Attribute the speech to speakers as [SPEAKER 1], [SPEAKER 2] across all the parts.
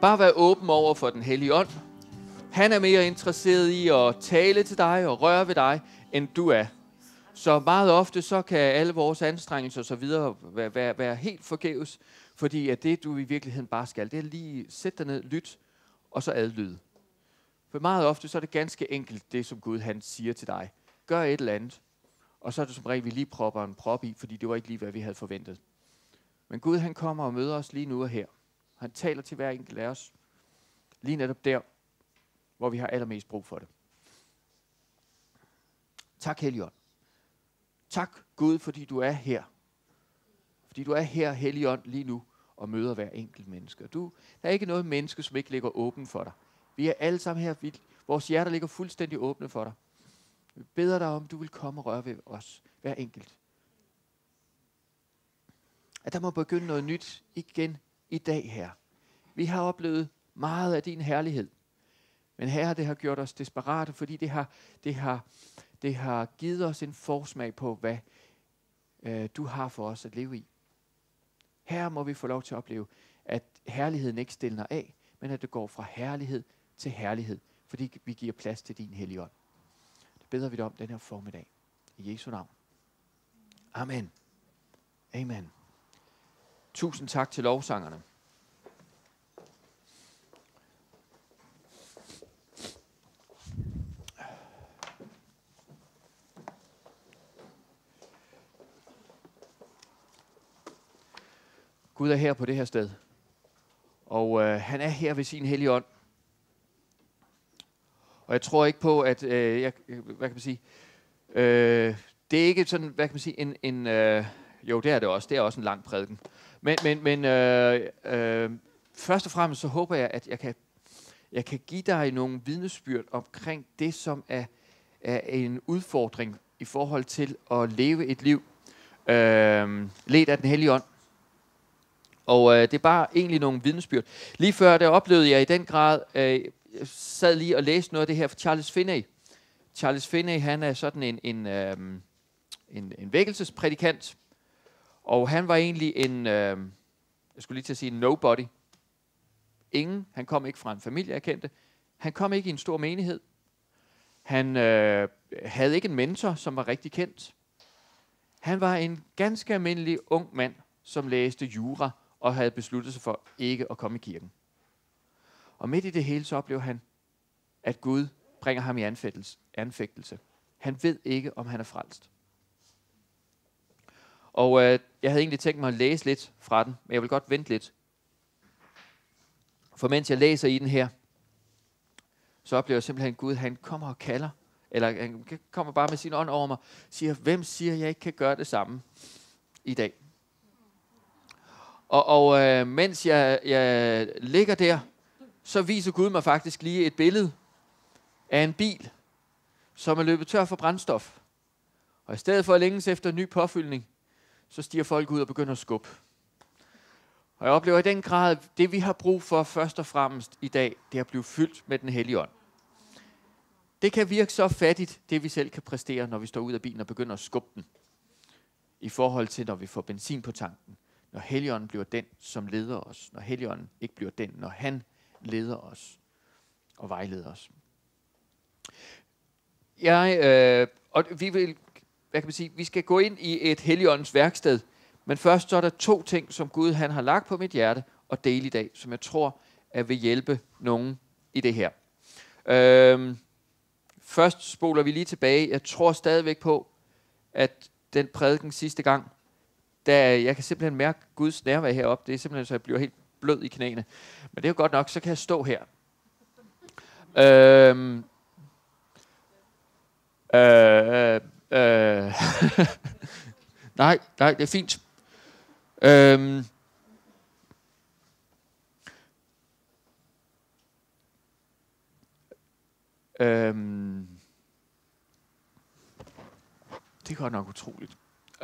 [SPEAKER 1] Bare vær åben over for den hellige ånd. Han er mere interesseret i at tale til dig og røre ved dig, end du er. Så meget ofte så kan alle vores anstrengelser og så videre være helt forgæves, fordi at det du i virkeligheden bare skal, det er lige sætte dig ned, lyt og så adlyde. For meget ofte så er det ganske enkelt det, som Gud han siger til dig. Gør et eller andet, og så er det som regel, vi lige propper en prop i, fordi det var ikke lige, hvad vi havde forventet. Men Gud han kommer og møder os lige nu og her. Han taler til hver enkelt af os, lige netop der, hvor vi har allermest brug for det. Tak, Helligånd. Tak, Gud, fordi du er her. Fordi du er her, Helligånd, lige nu, og møder hver enkelt menneske. Der er ikke noget menneske, som ikke ligger åben for dig. Vi er alle sammen her. Vores hjerter ligger fuldstændig åbne for dig. Vi beder dig om, du vil komme og røre ved os, hver enkelt. At der må begynde noget nyt igen i dag her. Vi har oplevet meget af din herlighed. Men Herre, det har gjort os desperate, fordi det har givet os en forsmag på, hvad du har for os at leve i. Her må vi få lov til at opleve, at herligheden ikke stilner af, men at det går fra herlighed til herlighed, fordi vi giver plads til din hellige ånd. Det beder vi dig om den her formiddag. I Jesu navn. Amen. Amen. Tusind tak til lovsangerne. Gud er her på det her sted, og han er her ved sin hellige ånd. Og jeg tror ikke på, at hvad kan man sige, det er ikke sådan, hvad kan man sige, jo det er det også, det er også en lang prædiken. Men først og fremmest så håber jeg, at jeg kan give dig nogle vidnesbyrd omkring det, som er en udfordring i forhold til at leve et liv ledt af den hellige ånd. Og det er bare egentlig nogle vidnesbyrd. Lige før, der oplevede jeg i den grad, jeg sad lige og læste noget af det her fra Charles Finney. Charles Finney, han er sådan en vækkelsesprædikant. Og han var egentlig jeg skulle lige til at sige en nobody. Han kom ikke fra en familie, jeg kendte. Han kom ikke i en stor menighed. Han havde ikke en mentor, som var rigtig kendt. Han var en ganske almindelig ung mand, som læste jura og havde besluttet sig for ikke at komme i kirken. Og midt i det hele så oplever han, at Gud bringer ham i anfægtelse. Han ved ikke, om han er frelst. Og jeg havde egentlig tænkt mig at læse lidt fra den, men jeg vil godt vente lidt. For mens jeg læser i den her, så oplever jeg simpelthen, at Gud han kommer og kalder, eller han kommer bare med sin ånd over mig, siger, hvem siger, at jeg ikke kan gøre det samme i dag? Og mens jeg ligger der, så viser Gud mig faktisk lige et billede af en bil, som er løbet tør for brændstof. Og i stedet for at længes efter en ny påfyldning, så stiger folk ud og begynder at skubbe. Og jeg oplever i den grad, det vi har brug for først og fremmest i dag, det er at blive fyldt med den hellige ånd. Det kan virke så fattigt, det vi selv kan præstere, når vi står ud af bilen og begynder at skubbe den. I forhold til, når vi får benzin på tanken. Når Helligånden bliver den, som leder os. Når Helligånden ikke bliver den, når han leder os og vejleder os. Og vi vil, hvad kan man sige, vi skal gå ind i et Helligåndens værksted. Men først så er der 2 ting, som Gud han har lagt på mit hjerte og dele i dag, som jeg tror at vil hjælpe nogen i det her. Først spoler vi lige tilbage. Jeg tror stadigvæk på, at den prædiken sidste gang, jeg kan simpelthen mærke Guds nærvær heroppe. Det er simpelthen, så jeg bliver helt blød i knæene. Men det er jo godt nok, så kan jeg stå her. Nej, det er fint. Det er godt nok utroligt.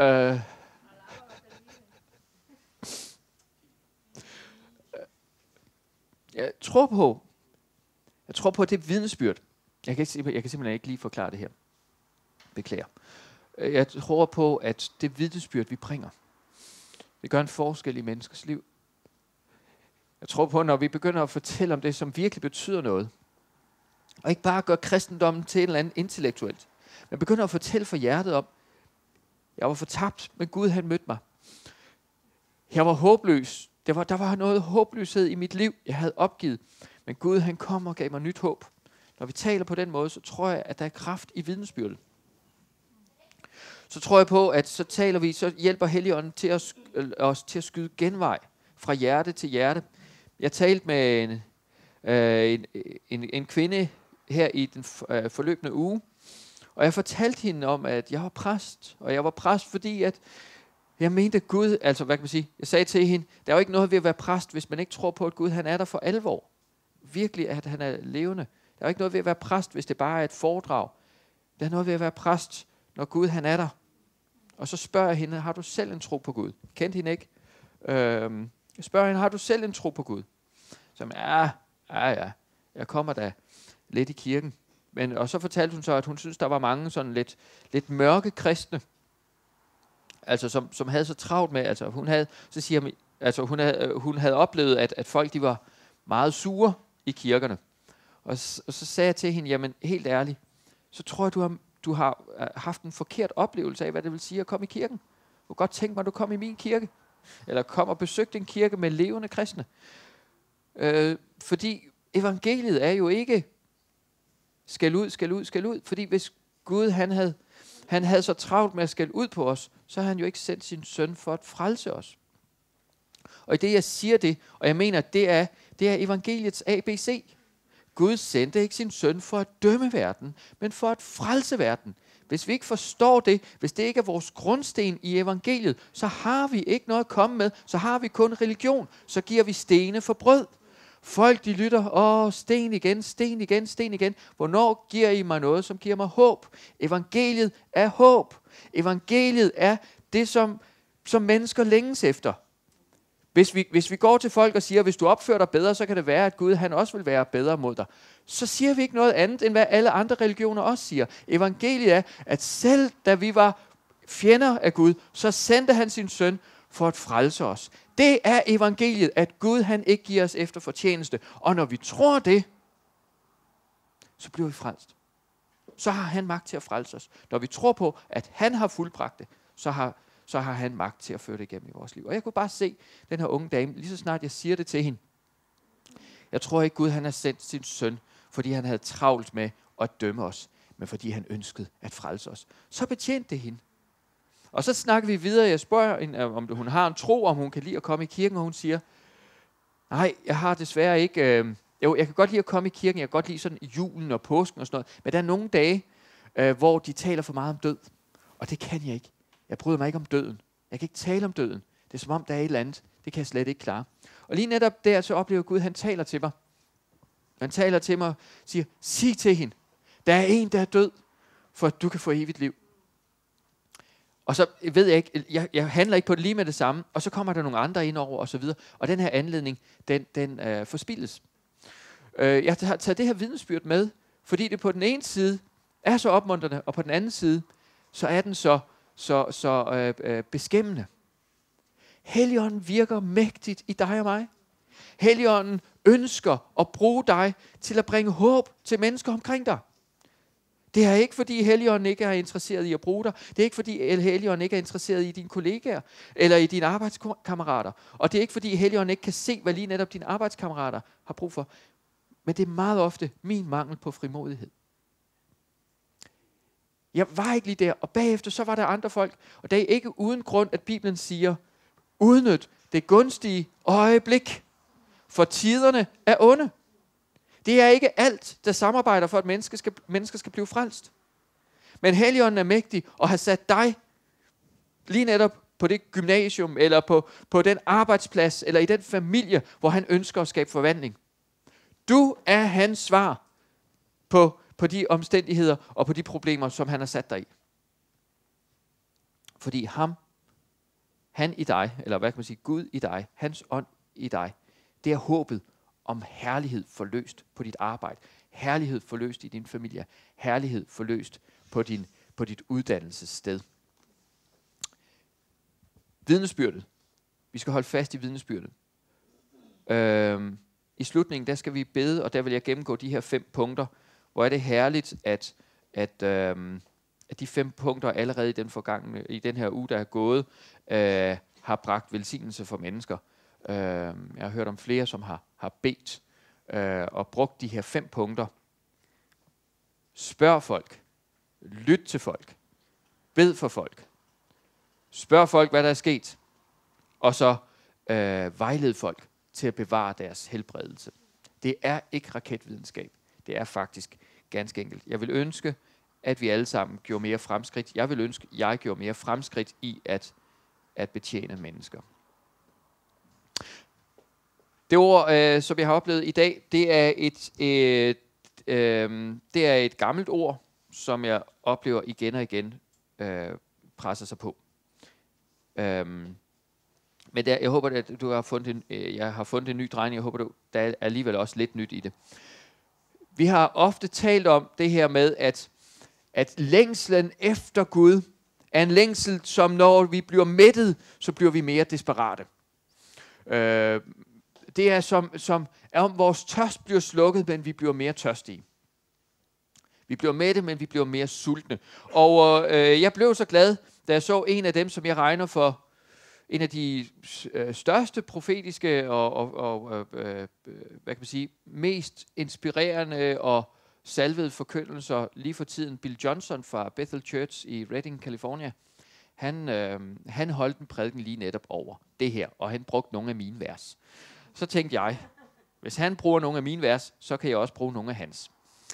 [SPEAKER 1] Jeg tror på det vidnesbyrd. Jeg kan simpelthen ikke lige forklare det her. Beklager. Jeg tror på, at det vidnesbyrd, vi bringer, det gør en forskel i menneskers liv. Jeg tror på, når vi begynder at fortælle om det, som virkelig betyder noget, og ikke bare gøre kristendommen til et eller andet intellektuelt, men begynder at fortælle for hjertet om, jeg var fortabt, men Gud han mødte mig. Jeg var håbløs. Der var noget håbløshed i mit liv, jeg havde opgivet. Men Gud han kom og gav mig nyt håb. Når vi taler på den måde, så tror jeg, at der er kraft i vidnesbyrdet. Så tror jeg på, at så hjælper Helligånden til os til at skyde genvej fra hjerte til hjerte. Jeg talte med en kvinde her i den forløbende uge, og jeg fortalte hende om, at jeg var præst, og jeg var præst, fordi at jeg mente, at Gud, altså hvad kan man sige, jeg sagde til hende, der er jo ikke noget ved at være præst, hvis man ikke tror på, at Gud han er der for alvor. Virkelig, at han er levende. Der er ikke noget ved at være præst, hvis det bare er et foredrag. Der er noget ved at være præst, når Gud han er der. Og så spørger jeg hende, har du selv en tro på Gud? Kendte hende ikke? Jeg spørger hende, har du selv en tro på Gud? Som ja, jeg kommer da lidt i kirken. Og så fortalte hun så, at hun synes, der var mange sådan lidt mørke kristne, altså som havde så travlt med, altså hun havde oplevet, at folk de var meget sure i kirkerne. Og så sagde jeg til hende, jamen helt ærligt, så tror jeg, du har haft en forkert oplevelse af, hvad det vil sige at komme i kirken. Du kunne godt tænke mig, at du kom i min kirke, eller kom og besøgte en kirke med levende kristne. Fordi evangeliet er jo ikke skæld ud, fordi hvis Gud han havde så travlt med at skælde ud på os, så har han jo ikke sendt sin søn for at frelse os. Og i det jeg siger det, og jeg mener, at det er evangeliets ABC. Gud sendte ikke sin søn for at dømme verden, men for at frelse verden. Hvis vi ikke forstår det, hvis det ikke er vores grundsten i evangeliet, så har vi ikke noget at komme med, så har vi kun religion, så giver vi stene for brød. Folk de lytter, sten igen. Hvornår giver I mig noget, som giver mig håb? Evangeliet er håb. Evangeliet er det, som mennesker længes efter. Hvis vi går til folk og siger, hvis du opfører dig bedre, så kan det være, at Gud han også vil være bedre mod dig. Så siger vi ikke noget andet, end hvad alle andre religioner også siger. Evangeliet er, at selv da vi var fjender af Gud, så sendte han sin søn for at frelse os. Det er evangeliet, at Gud han ikke giver os efter fortjeneste. Og når vi tror det, så bliver vi frelst. Så har han magt til at frelse os. Når vi tror på, at han har fuldbragt det, så har han magt til at føre det igennem i vores liv. Og jeg kunne bare se den her unge dame, lige så snart jeg siger det til hende. Jeg tror ikke, Gud han har sendt sin søn, fordi han havde travlt med at dømme os, men fordi han ønskede at frelse os. Så betjente det hende. Og så snakker vi videre. Jeg spørger hende, om hun har en tro, om hun kan lide at komme i kirken, og hun siger, nej, jeg har desværre ikke. Jo, jeg kan godt lide at komme i kirken, jeg kan godt lide sådan julen og påsken og sådan noget, men der er nogle dage, hvor de taler for meget om død, og det kan jeg ikke. Jeg bryder mig ikke om døden. Jeg kan ikke tale om døden. Det er som om, der er et eller andet. Det kan jeg slet ikke klare. Og lige netop der, så oplever Gud, han taler til mig. Han taler til mig og siger, sig til hende, der er en, der er død, for at du kan få evigt liv. Og så ved jeg ikke, jeg handler ikke på det lige med det samme, og så kommer der nogle andre ind over, og så videre. Og den her anledning, den forspildes. Jeg har taget det her vidnesbyrd med, fordi det på den ene side er så opmuntrende, og på den anden side, så er den så beskæmmende. Helligånden virker mægtigt i dig og mig. Helligånden ønsker at bruge dig til at bringe håb til mennesker omkring dig. Det er ikke fordi Helligånden ikke er interesseret i at bruge dig. Det er ikke fordi Helligånden ikke er interesseret i dine kollegaer eller i dine arbejdskammerater. Og det er ikke fordi Helligånden ikke kan se, hvad lige netop dine arbejdskammerater har brug for. Men det er meget ofte min mangel på frimodighed. Jeg var ikke lige der, og bagefter så var der andre folk. Og det er ikke uden grund, at Bibelen siger, udnyt det gunstige øjeblik, for tiderne er onde. Det er ikke alt, der samarbejder for, at mennesker skal blive frelst. Men Helligånden er mægtig og har sat dig lige netop på det gymnasium, eller på den arbejdsplads, eller i den familie, hvor han ønsker at skabe forvandling. Du er hans svar på de omstændigheder og på de problemer, som han har sat dig i. Fordi han i dig, eller hvad kan man sige, Gud i dig, hans ånd i dig, det er håbet om herlighed forløst på dit arbejde, herlighed forløst i din familie, herlighed forløst på dit uddannelsessted. Vidnesbyrdet. Vi skal holde fast i vidnesbyrdet. I slutningen, der skal vi bede, og der vil jeg gennemgå de her 5 punkter. Hvor er det herligt, at de 5 punkter allerede i den her uge, der er gået, har bragt velsignelse for mennesker. Jeg har hørt om flere, som har bedt og brugt de her 5 punkter. Spørg folk. Lyt til folk. Bed for folk. Spørg folk, hvad der er sket. Og så vejled folk til at bevare deres helbredelse. Det er ikke raketvidenskab. Det er faktisk ganske enkelt. Jeg vil ønske, at vi alle sammen gjorde mere fremskridt. Jeg vil ønske, at jeg gjorde mere fremskridt i at betjene mennesker. Det ord, som jeg har oplevet i dag, det er et gammelt ord, som jeg oplever igen og igen presser sig på. Men jeg håber, at du har fundet jeg har fundet en ny drejning. Jeg håber, der er alligevel også lidt nyt i det. Vi har ofte talt om det her med, at længslen efter Gud er en længsel, som når vi bliver mættet, så bliver vi mere desperate. Det er som om vores tørst bliver slukket, men vi bliver mere tørstige. Vi bliver mætte, men vi bliver mere sultne. Og jeg blev så glad, da jeg så en af dem, som jeg regner for en af de største profetiske og hvad kan man sige, mest inspirerende og salvede forkyndelser lige for tiden. Bill Johnson fra Bethel Church i Redding, California. Han holdt en prædiken lige netop over det her, og han brugte nogle af mine vers. Så tænkte jeg, hvis han bruger nogle af mine vers, så kan jeg også bruge nogle af hans.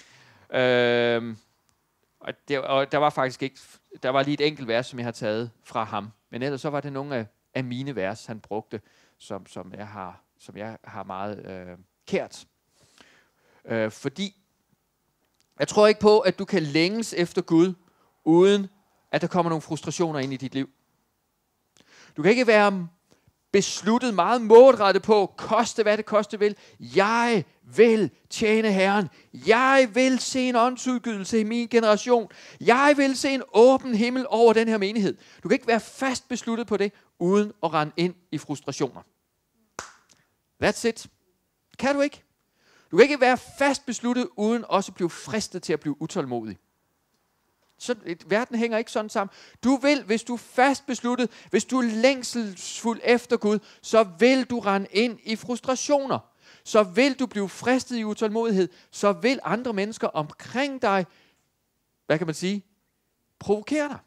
[SPEAKER 1] Og der var faktisk ikke, der var lige et enkelt vers, som jeg har taget fra ham. Men ellers så var det nogle af mine vers, han brugte, som jeg har meget kært. Fordi jeg tror ikke på, at du kan længes efter Gud, uden at der kommer nogle frustrationer ind i dit liv. Du kan ikke være besluttet meget målrettet på, koste hvad det koste vil. Jeg vil tjene Herren. Jeg vil se en åndsudgydelse i min generation. Jeg vil se en åben himmel over den her menighed. Du kan ikke være fast besluttet på det, uden at rende ind i frustrationer. That's it. Kan du ikke? Du kan ikke være fast besluttet, uden også at blive fristet til at blive utålmodig. Så verden hænger ikke sådan sammen. Du vil, hvis du er fast besluttet, hvis du er længselsfuld efter Gud, så vil du rende ind i frustrationer. Så vil du blive fristet i utålmodighed. Så vil andre mennesker omkring dig, hvad kan man sige, provokere dig.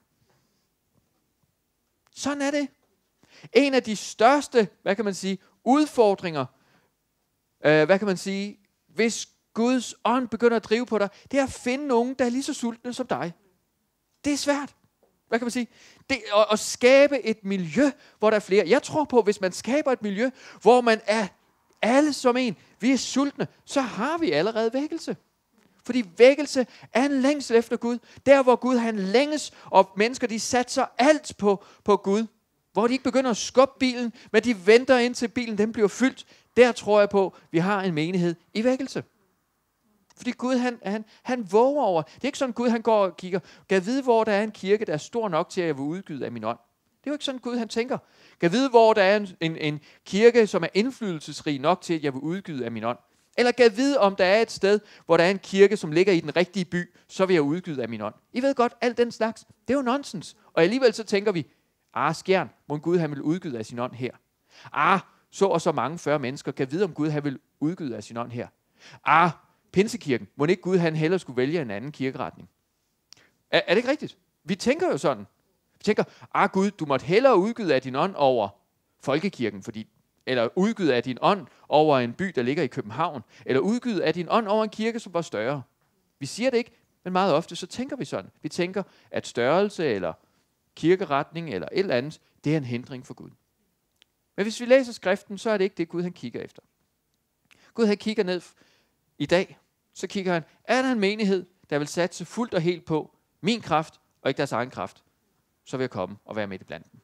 [SPEAKER 1] Sådan er det. En af de største, hvad kan man sige, udfordringer, hvad kan man sige, hvis Guds ånd begynder at drive på dig, det er at finde nogen, der er lige så sultne som dig. Det er svært. Hvad kan man sige? Det at skabe et miljø, hvor der er flere. Jeg tror på, hvis man skaber et miljø, hvor man er alle som en, vi er sultne, så har vi allerede vækkelse. Fordi vækkelse er en længsel efter Gud. Der hvor Gud han længes, og mennesker de satser alt på Gud. Hvor de ikke begynder at skubbe bilen, men de venter indtil bilen den bliver fyldt. Der tror jeg på, vi har en menighed i vækkelse. Fordi Gud, han våger over. Det er ikke sådan, Gud han går og kigger. Gad vide, hvor der er en kirke, der er stor nok til, at jeg vil udgyde af min ånd. Det er jo ikke sådan, Gud han tænker. Gad vide, hvor der er en kirke, som er indflydelsesrig nok til, at jeg vil udgyde af min ånd. Eller gad vide, om der er et sted, hvor der er en kirke, som ligger i den rigtige by, så vil jeg udgyde af min ånd. I ved godt, alt den slags, det er jo nonsens. Og alligevel så tænker vi, skjern, må Gud han vil udgyde af sin ånd her. Så og så mange 40 mennesker, gad vide, om Gud han vil udgyde af sin ånd her. Pinsekirken, må ikke Gud han hellere skulle vælge en anden kirkeretning? Er det ikke rigtigt? Vi tænker jo sådan. Vi tænker, Gud, du måtte hellere udgyde af din ånd over folkekirken, eller udgyde af din ånd over en by, der ligger i København, eller udgyde af din ånd over en kirke, som var større. Vi siger det ikke, men meget ofte så tænker vi sådan. Vi tænker, at størrelse eller kirkeretning eller et eller andet, det er en hindring for Gud. Men hvis vi læser skriften, så er det ikke det, Gud han kigger efter. Gud han kigger ned i dag, så kigger han, er der en menighed, der vil satse fuldt og helt på min kraft, og ikke deres egen kraft, så vil jeg komme og være midt i blandt dem.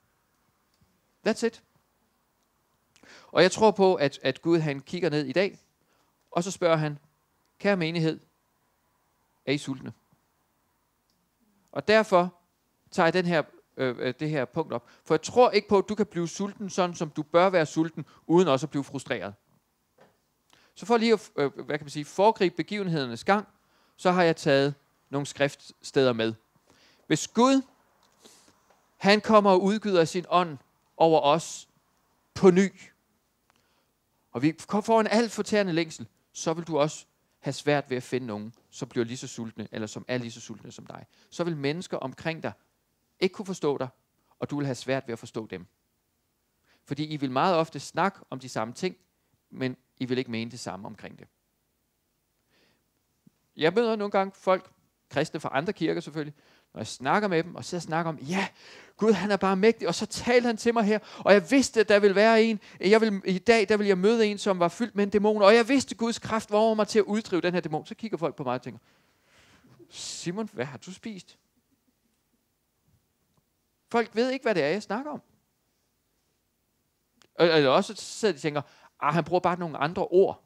[SPEAKER 1] That's it. Og jeg tror på, at Gud han kigger ned i dag, og så spørger han, kære menighed, er I sultne? Og derfor tager jeg den her det her punkt op. For jeg tror ikke på, at du kan blive sulten, sådan som du bør være sulten, uden også at blive frustreret. Så for lige at foregribe begivenhedernes gang, så har jeg taget nogle skriftsteder med. Hvis Gud, han kommer og udgyder sin ånd over os på ny, og vi får en alt fortærende længsel, så vil du også have svært ved at finde nogen, som bliver lige så sultne, eller som er lige så sultne som dig. Så vil mennesker omkring dig ikke kunne forstå dig, og du vil have svært ved at forstå dem. Fordi I vil meget ofte snakke om de samme ting, men I vil ikke mene det samme omkring det. Jeg møder nogle gange folk, kristne fra andre kirker selvfølgelig, når jeg snakker med dem, og så snakker om, ja, Gud han er bare mægtig, og så talte han til mig her, og jeg vidste, at der ville være en, i dag der vil jeg møde en, som var fyldt med en dæmon, og jeg vidste, at Guds kraft var over mig til at uddrive den her dæmon. Så kigger folk på mig og tænker, Simon, hvad har du spist? Folk ved ikke, hvad det er, jeg snakker om. Eller også sidder de og tænker, han bruger bare nogle andre ord.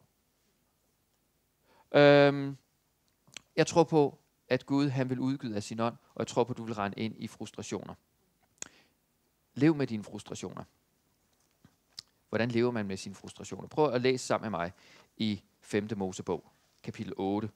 [SPEAKER 1] Jeg tror på, at Gud han vil udgyde af sin ånd, og jeg tror på, at du vil rende ind i frustrationer. Lev med dine frustrationer. Hvordan lever man med sine frustrationer? Prøv at læse sammen med mig i 5. Mosebog, kapitel 8.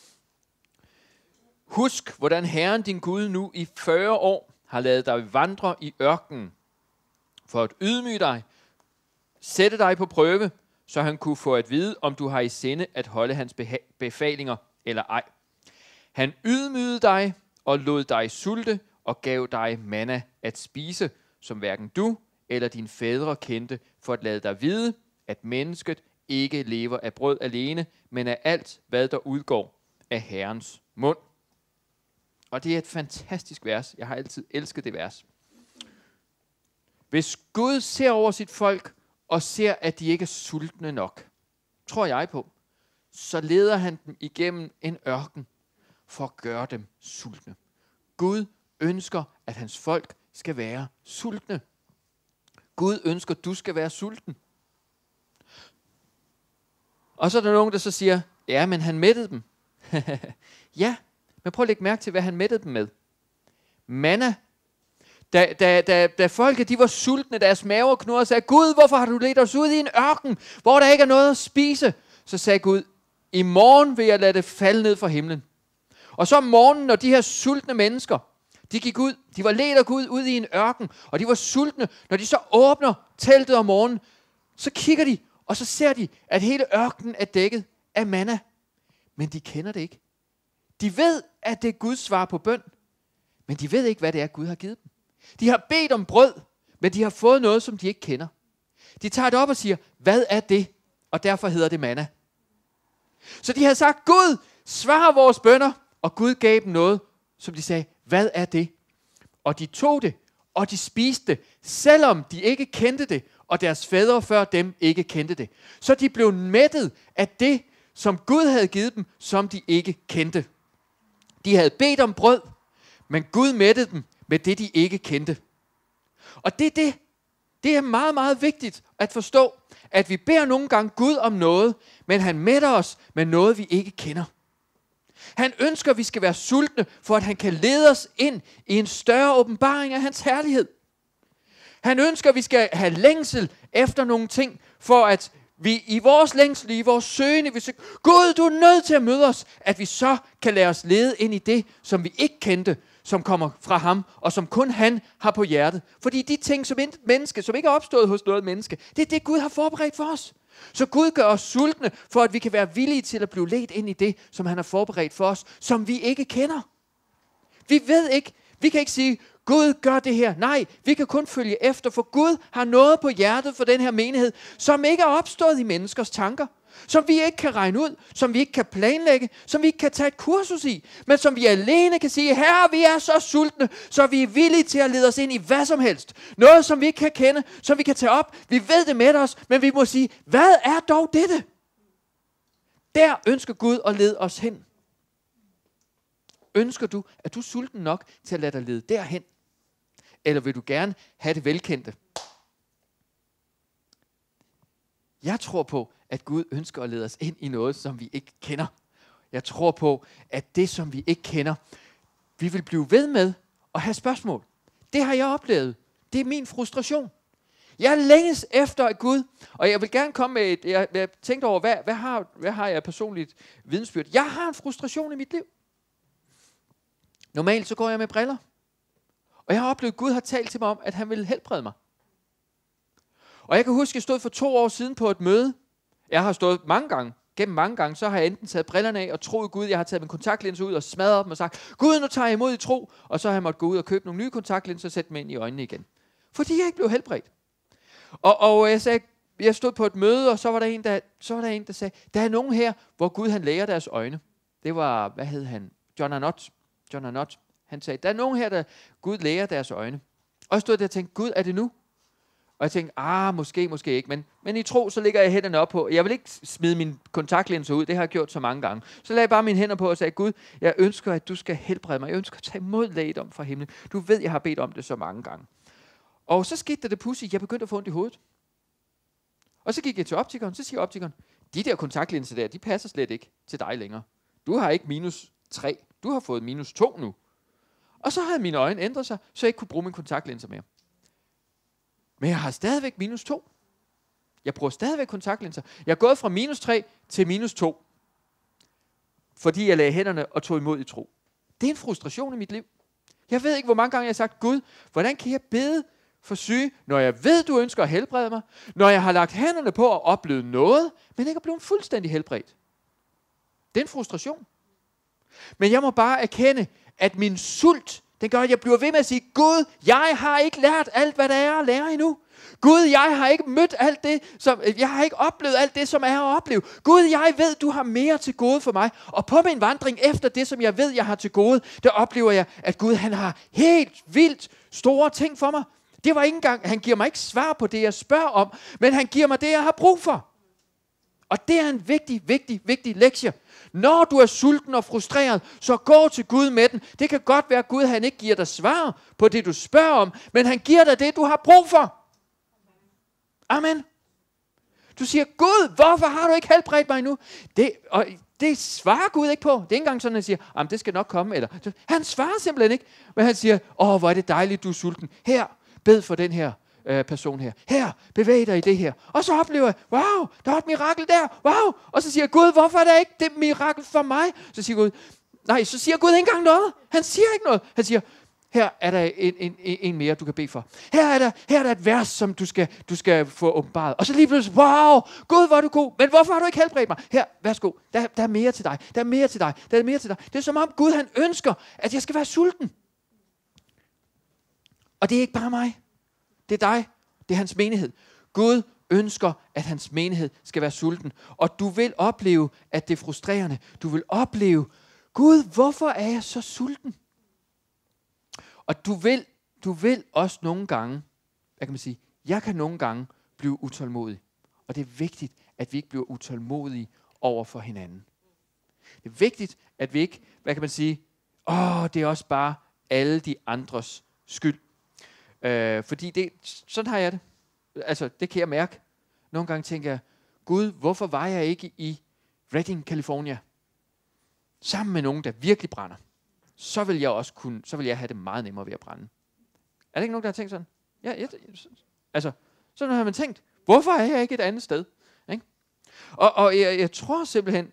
[SPEAKER 1] Husk, hvordan Herren din Gud nu i 40 år har ladet dig vandre i ørkenen, for at ydmyge dig, sætte dig på prøve, så han kunne få at vide, om du har i sinde at holde hans befalinger eller ej. Han ydmygede dig og lod dig sulte og gav dig manna at spise, som hverken du eller dine fædre kendte, for at lade dig vide, at mennesket ikke lever af brød alene, men af alt, hvad der udgår af Herrens mund. Og det er et fantastisk vers. Jeg har altid elsket det vers. Hvis Gud ser over sit folk og ser, at de ikke er sultne nok, tror jeg på, så leder han dem igennem en ørken for at gøre dem sultne. Gud ønsker, at hans folk skal være sultne. Gud ønsker, at du skal være sulten. Og så er der nogen, der så siger, ja, men han mættede dem. Ja, men prøv at lægge mærke til, hvad han mættede dem med. Manna. Da folket de var sultne, deres maver knurrede og sagde, Gud, hvorfor har du ledt os ud i en ørken, hvor der ikke er noget at spise? Så sagde Gud, i morgen vil jeg lade det falde ned fra himlen. Og så om morgenen, når de her sultne mennesker, de gik ud, de var ledt af Gud ud i en ørken, og de var sultne, når de så åbner teltet om morgenen, så kigger de, og så ser de, at hele ørkenen er dækket af manna. Men de kender det ikke. De ved, at det er Guds svar på bøn, men de ved ikke, hvad det er, Gud har givet dem. De har bedt om brød, men de har fået noget, som de ikke kender. De tager det op og siger, hvad er det? Og derfor hedder det manna. Så de havde sagt, Gud, svar vores bønner, og Gud gav dem noget, som de sagde, hvad er det? Og de tog det, og de spiste det, selvom de ikke kendte det, og deres fædre før dem ikke kendte det. Så de blev mættet af det, som Gud havde givet dem, som de ikke kendte. De havde bedt om brød, men Gud mættede dem med det, de ikke kendte. Og det er meget, meget vigtigt at forstå, at vi beder nogle gange Gud om noget, men han mætter os med noget, vi ikke kender. Han ønsker, at vi skal være sultne, for at han kan lede os ind i en større åbenbaring af hans herlighed. Han ønsker, at vi skal have længsel efter nogle ting, for at vi i vores længsel, i vores søgende, vi siger, Gud, du er nødt til at møde os, at vi så kan lade os lede ind i det, som vi ikke kendte, som kommer fra ham, og som kun han har på hjertet. Fordi de ting, som et menneske, som ikke er opstået hos noget menneske, det er det, Gud har forberedt for os. Så Gud gør os sultne, for at vi kan være villige til at blive ledt ind i det, som han har forberedt for os, som vi ikke kender. Vi ved ikke, vi kan ikke sige, Gud gør det her. Nej, vi kan kun følge efter, for Gud har noget på hjertet for den her menighed, som ikke er opstået i menneskers tanker. Som vi ikke kan regne ud, som vi ikke kan planlægge, som vi ikke kan tage et kursus i, men som vi alene kan sige, Herre, vi er så sultne, så vi er villige til at lede os ind i hvad som helst. Noget, som vi ikke kan kende, som vi kan tage op. Vi ved det med os, men vi må sige, hvad er dog dette? Der ønsker Gud at lede os hen. Ønsker du, at du er sulten nok til at lade dig lede derhen? Eller vil du gerne have det velkendte? Jeg tror på, at Gud ønsker at lede os ind i noget, som vi ikke kender. Jeg tror på, at det, som vi ikke kender, vi vil blive ved med at have spørgsmål. Det har jeg oplevet. Det er min frustration. Jeg længes efter Gud, og jeg vil gerne komme med jeg tænkte over, hvad har jeg personligt vidensbyrd? Jeg har en frustration i mit liv. Normalt så går jeg med briller, og jeg har oplevet, at Gud har talt til mig om, at han vil helbrede mig. Og jeg kan huske, at jeg stod for 2 år siden på et møde. Jeg har stået gennem mange gange, så har jeg enten taget brillerne af og troet Gud. Jeg har taget min kontaktlinser ud og smadret dem og sagt, Gud, nu tager jeg imod i tro. Og så har jeg måttet gå ud og købe nogle nye kontaktlinser og sætte dem ind i øjnene igen. Fordi jeg ikke blev helbredt. Og jeg stod på et møde, og så var der en, der sagde, der er nogen her, hvor Gud han læger deres øjne. Det var, hvad hed han? John Arnott. Han sagde, der er nogen her, der Gud læger deres øjne. Og jeg stod der og tænkte, Gud, er det nu? Og jeg tænkte, måske ikke. Men i tro, så ligger jeg hænderne op på. Jeg vil ikke smide mine kontaktlinser ud. Det har jeg gjort så mange gange. Så lagde jeg bare mine hænder på og sagde, Gud, jeg ønsker, at du skal helbrede mig. Jeg ønsker at tage imod lægedom fra himlen. Du ved, jeg har bedt om det så mange gange. Og så skete der det pudsigt. Jeg begyndte at få ondt i hovedet. Og så gik jeg til optikeren. Så siger optikeren, de der kontaktlinser der, de passer slet ikke til dig længere. Du har ikke -3. Du har fået -2 nu. Og så havde mine øjne ændret sig, så jeg ikke kunne bruge mine kontaktlinser mere. Men jeg har stadigvæk -2. Jeg bruger stadigvæk kontaktlinser. Jeg er gået fra -3 til -2. Fordi jeg lagde hænderne og tog imod i tro. Det er en frustration i mit liv. Jeg ved ikke, hvor mange gange jeg har sagt, Gud, hvordan kan jeg bede for syge, når jeg ved, du ønsker at helbrede mig, når jeg har lagt hænderne på og oplevet noget, men ikke er blevet fuldstændig helbredt. Det er en frustration. Men jeg må bare erkende, at min sult, den gør, at jeg bliver ved med at sige, Gud, jeg har ikke lært alt, hvad der er at lære endnu. Gud, jeg har ikke mødt alt det, jeg har ikke oplevet alt det, som er at opleve. Gud, jeg ved, du har mere til gode for mig. Og på min vandring efter det, som jeg ved, jeg har til gode, der oplever jeg, at Gud, han har helt vildt store ting for mig. Det var ikke engang, han giver mig ikke svar på det, jeg spørger om, men han giver mig det, jeg har brug for. Og det er en vigtig lektie. Når du er sulten og frustreret, så gå til Gud med den. Det kan godt være, at Gud han ikke giver dig svar på det, du spørger om, men han giver dig det, du har brug for. Amen. Du siger, Gud, hvorfor har du ikke helbredt mig nu? Det svarer Gud ikke på. Det er ikke engang sådan, at han siger, det skal nok komme. Eller, han svarer simpelthen ikke, men han siger, hvor er det dejligt, du er sulten. Her, bed for den her person her. Her, bevæg dig i det her. Og så oplever jeg, wow, der er et mirakel der. Wow. Og så siger Gud, hvorfor er der ikke det mirakel for mig? Så siger Gud ikke engang noget. Han siger ikke noget. Han siger, her er der en mere, du kan bede for. Her er der et vers, som du skal få åbenbaret. Og så lige pludselig, wow, Gud, hvor er du god. Men hvorfor har du ikke helbredt mig? Her, værsgo. Der er mere til dig. Der er mere til dig. Der er mere til dig. Det er som om Gud, han ønsker, at jeg skal være sulten. Og det er ikke bare mig. Det er dig. Det er hans menighed. Gud ønsker, at hans menighed skal være sulten. Og du vil opleve, at det er frustrerende. Du vil opleve, Gud, hvorfor er jeg så sulten? Og du vil også nogle gange, jeg kan nogle gange blive utålmodig. Og det er vigtigt, at vi ikke bliver utålmodige over for hinanden. Det er vigtigt, at vi ikke, det er også bare alle de andres skyld. Fordi sådan har jeg det. Altså, det kan jeg mærke. Nogle gange tænker jeg, Gud, hvorfor var jeg ikke i Redding, California? Sammen med nogen, der virkelig brænder. Så vil jeg have det meget nemmere ved at brænde. Er det ikke nogen, der har tænkt sådan? Ja, sådan har man tænkt. Hvorfor er jeg ikke et andet sted? Ikke? Og jeg tror simpelthen,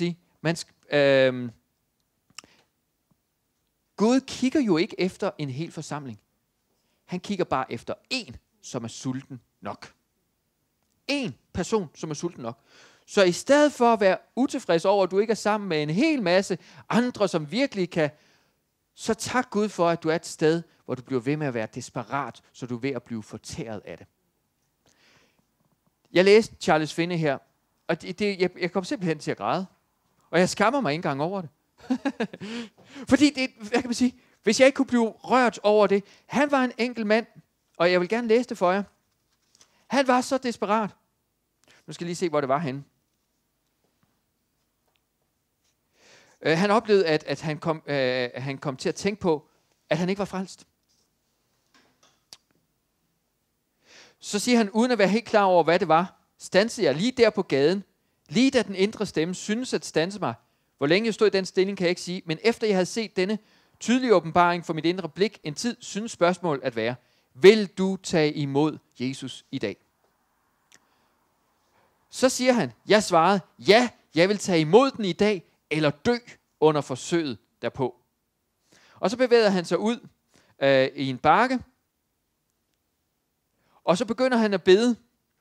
[SPEAKER 1] Gud kigger jo ikke efter en hel forsamling. Han kigger bare efter en, som er sulten nok. En person, som er sulten nok. Så i stedet for at være utilfreds over, at du ikke er sammen med en hel masse andre, som virkelig kan, så tak Gud for, at du er et sted, hvor du bliver ved med at være desperat, så du er ved at blive fortæret af det. Jeg læste Charles Finney her, og jeg kom simpelthen til at græde. Og jeg skammer mig ikke engang over det. Fordi hvis jeg ikke kunne blive rørt over det. Han var en enkelt mand, og jeg vil gerne læse det for jer. Han var så desperat. Nu skal jeg lige se, hvor det var henne. Han oplevede, at han kom til at tænke på, at han ikke var frelst. Så siger han, uden at være helt klar over, hvad det var, standsede jeg lige der på gaden, lige da den indre stemme synes at standse mig. Hvor længe jeg stod i den stilling, kan jeg ikke sige, men efter jeg havde set denne tydelig åbenbaring for mit indre blik en tid, synes spørgsmålet at være: vil du tage imod Jesus i dag? Så siger han, jeg svarede, ja, jeg vil tage imod den i dag, eller dø under forsøget derpå. Og så bevæger han sig ud i en bakke, og så begynder han at bede.